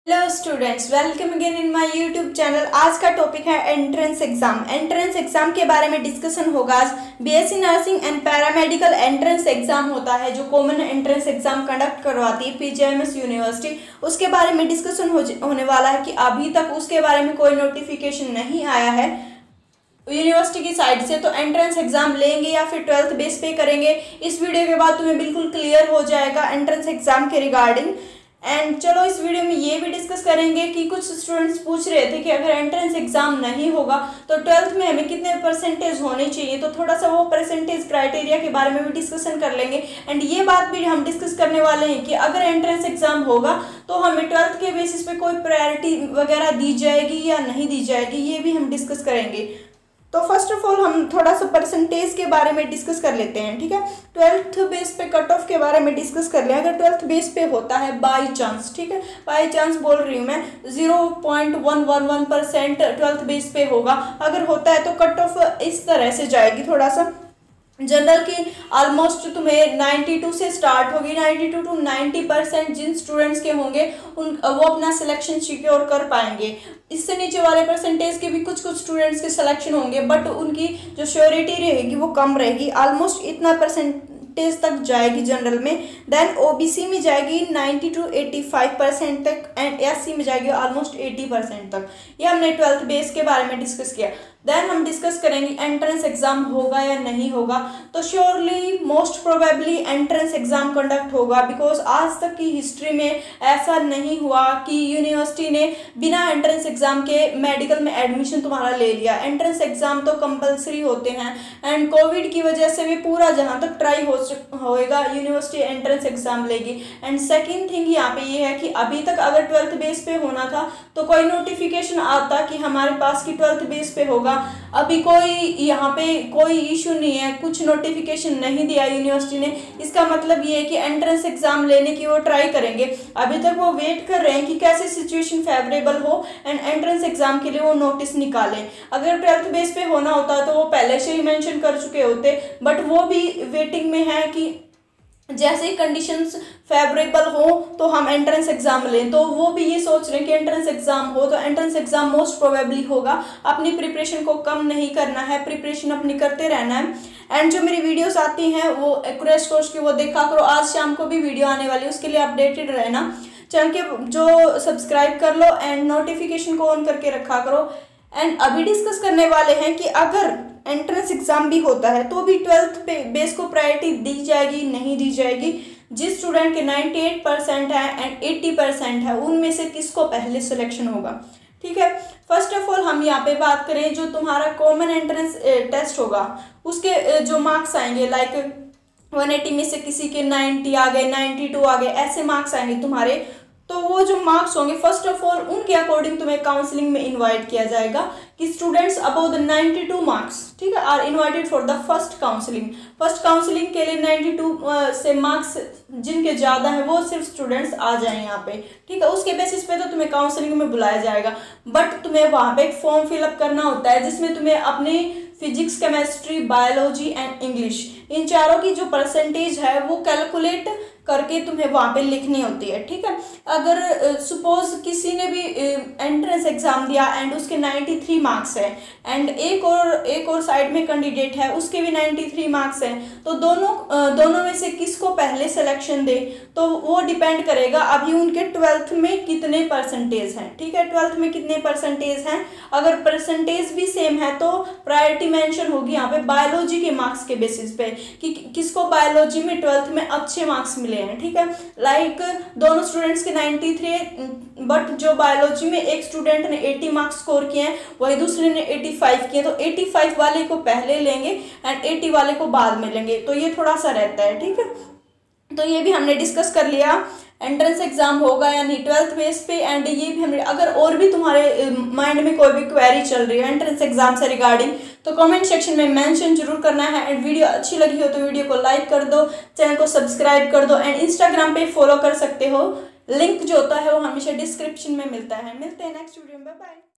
Hello students, welcome again in my YouTube channel. आज का topic है एंट्रेंस एग्जाम। एंट्रेंस एग्जाम के बारे में डिस्कशन होगा आज। BSc nursing and paramedical entrance exam होता है जो कॉमन एंट्रेंस एग्जाम कंडक्ट करवाती है पीजीआईएमएस यूनिवर्सिटी। उसके बारे में डिस्कशन होने वाला है कि अभी तक उसके बारे में कोई नोटिफिकेशन नहीं आया है यूनिवर्सिटी की साइड से, तो एंट्रेंस एग्जाम लेंगे या फिर 12th बेस पे करेंगे, इस वीडियो के बाद तुम्हें बिल्कुल क्लियर हो जाएगा एंट्रेंस एग्जाम के रिगार्डिंग। एंड चलो इस वीडियो में ये भी डिस्कस करेंगे कि कुछ स्टूडेंट्स पूछ रहे थे कि अगर एंट्रेंस एग्जाम नहीं होगा तो 12th में हमें कितने परसेंटेज होने चाहिए, तो थोड़ा सा वो परसेंटेज क्राइटेरिया के बारे में भी डिस्कशन कर लेंगे। एंड ये बात भी हम डिस्कस करने वाले हैं कि अगर एंट्रेंस एग्जाम होगा तो हमें 12th के बेसिस पे कोई प्रायोरिटी वगैरह दी जाएगी या नहीं दी जाएगी, ये भी हम डिस्कस करेंगे। तो फर्स्ट ऑफ ऑल हम थोड़ा सा परसेंटेज के बारे में डिस्कस कर लेते हैं, ठीक है। 12th बेस पे कट ऑफ के बारे में डिस्कस कर लें। अगर 12th बेस पे होता है बाई चांस, ठीक है, बाई चांस बोल रही हूँ मैं, 0.111% 12th बेस पे होगा। अगर होता है तो कट ऑफ इस तरह से जाएगी, थोड़ा सा जनरल की ऑलमोस्ट तुम्हें 92 से स्टार्ट होगी। 92 to 90% जिन स्टूडेंट्स के होंगे वो अपना सिलेक्शन सिक्योर कर पाएंगे। इससे नीचे वाले परसेंटेज के भी कुछ स्टूडेंट्स के सिलेक्शन होंगे, बट उनकी जो श्योरिटी रहेगी वो कम रहेगी। ऑलमोस्ट इतना परसेंटेज तक जाएगी जनरल में। देन ओबीसी में जाएगी 90 to 85% तक, एंड एससी में जाएगी ऑलमोस्ट 80% तक। ये हमने 12th बेस के बारे में डिस्कस किया। देन हम डिस्कस करेंगे एंट्रेंस एग्जाम होगा या नहीं होगा। तो surely most probably entrance exam conduct होगा, बिकॉज आज तक की हिस्ट्री में ऐसा नहीं हुआ कि यूनिवर्सिटी ने बिना एंट्रेंस एग्जाम के मेडिकल में एडमिशन तुम्हारा ले लिया। एंट्रेंस एग्जाम तो कंपलसरी होते हैं, एंड कोविड की वजह से भी पूरा जहाँ तक ट्राई होएगा यूनिवर्सिटी एंट्रेंस एग्जाम लेगी। एंड सेकेंड थिंग यहाँ पे ये है कि अभी तक अगर 12th बेस पे होना था तो कोई नोटिफिकेशन आता कि हमारे पास की 12th बेस पे होगा। अभी कोई यहाँ पे कोई इशू नहीं है, कुछ नोटिफिकेशन नहीं दिया यूनिवर्सिटी ने। इसका मतलब ये है कि एंट्रेंस एग्जाम लेने की वो ट्राई करेंगे। अभी तक वो वेट कर रहे हैं कि कैसे सिचुएशन फेवरेबल हो एंड एंट्रेंस एग्जाम के लिए वो नोटिस निकालें। अगर 12th बेस पे होना होता तो वो पहले से ही मेंशन कर चुके होते, बट वो भी वेटिंग में है कि जैसे ही कंडीशंस फेवरेबल हो तो हम एंट्रेंस एग्जाम लें। तो वो भी ये सोच रहे हैं कि एंट्रेंस एग्जाम हो, तो एंट्रेंस एग्जाम मोस्ट प्रोबेबली होगा। अपनी प्रिपरेशन को कम नहीं करना है, प्रिपरेशन अपनी करते रहना है। एंड जो मेरी वीडियोस आती हैं वो क्रैश कोर्स की वो देखा करो। आज शाम को भी वीडियो आने वाली है, उसके लिए अपडेटेड रहना। चैनल के जो सब्सक्राइब कर लो एंड नोटिफिकेशन को ऑन करके रखा करो। एंड अभी डिस्कस करने वाले हैं कि अगर एंट्रेंस एग्जाम भी होता है तो भी 12th बेस को प्रायोरिटी दी जाएगी नहीं दी जाएगी। जिस स्टूडेंट के 98% है एंड 80% है उनमें से किसको पहले सिलेक्शन होगा, ठीक है। फर्स्ट ऑफ ऑल हम यहाँ पे बात करें, जो तुम्हारा कॉमन एंट्रेंस टेस्ट होगा उसके जो मार्क्स आएंगे, लाइक 180 में से किसी के 90 आ गए, 92 आ गए, ऐसे मार्क्स आएंगे तुम्हारे। तो वो जो मार्क्स होंगे फर्स्ट ऑफ ऑल उनके अकॉर्डिंग तुम्हें काउंसलिंग में इनवाइट किया जाएगा कि स्टूडेंट्स अबाउट द 92 मार्क्स, ठीक है, are invited for the first counselling. First counselling के लिए 92 से मार्क्स जिनके ज़्यादा है वो सिर्फ स्टूडेंट्स आ जाएं यहाँ पे, ठीक है। उसके बेसिस पे तो तुम्हें काउंसलिंग में बुलाया जाएगा, बट तुम्हें वहाँ पे एक फॉर्म फिलअप करना होता है जिसमें तुम्हें अपनी physics, chemistry, biology and English, इन चारों की जो परसेंटेज है वो कैलकुलेट करके तुम्हें वहाँ पे लिखनी होती है, ठीक है। अगर सपोज किसी ने भी एंट्रेंस एग्जाम दिया एंड उसके 93 मार्क्स है, एंड एक और साइड में कैंडिडेट है उसके भी 93 मार्क्स हैं, तो दोनों में से किसको पहले सिलेक्शन दे तो वो डिपेंड करेगा अभी उनके 12th में कितने परसेंटेज हैं, ठीक है। 12th में कितने परसेंटेज हैं, अगर परसेंटेज भी सेम है तो प्रायोरिटी मेंशन होगी यहाँ पे बायोलॉजी के मार्क्स के बेसिस पे कि किसको बायोलॉजी में 12th में अच्छे मार्क्स मिले हैं, ठीक है। लाइक दोनों स्टूडेंट्स के 93, बट जो बायोलॉजी में एक स्टूडेंट ने 80 मार्क्स स्कोर किए हैं वही दूसरे ने 85 किए, तो 85 वाले को पहले लेंगे एंड 80 वाले को बाद में लेंगे, तो ये थोड़ा सा रहता है, ठीक है। तो ये भी हमने डिस्कस कर लिया एंट्रेंस एग्जाम होगा या नहीं 12th बेस पे। एंड ये भी हमने, अगर और भी तुम्हारे माइंड में कोई भी क्वेरी चल रही है एंट्रेंस एग्जाम से रिगार्डिंग तो कमेंट सेक्शन में मेंशन जरूर करना है। एंड वीडियो अच्छी लगी हो तो वीडियो को लाइक कर दो, चैनल को सब्सक्राइब कर दो, एंड इंस्टाग्राम पे फॉलो कर सकते हो। लिंक जो होता है वो हमेशा डिस्क्रिप्शन में मिलता है। मिलते हैं नेक्स्ट वीडियो में, बाय बाय।